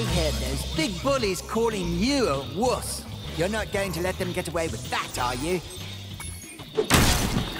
I heard those big bullies calling you a wuss. You're not going to let them get away with that, are you?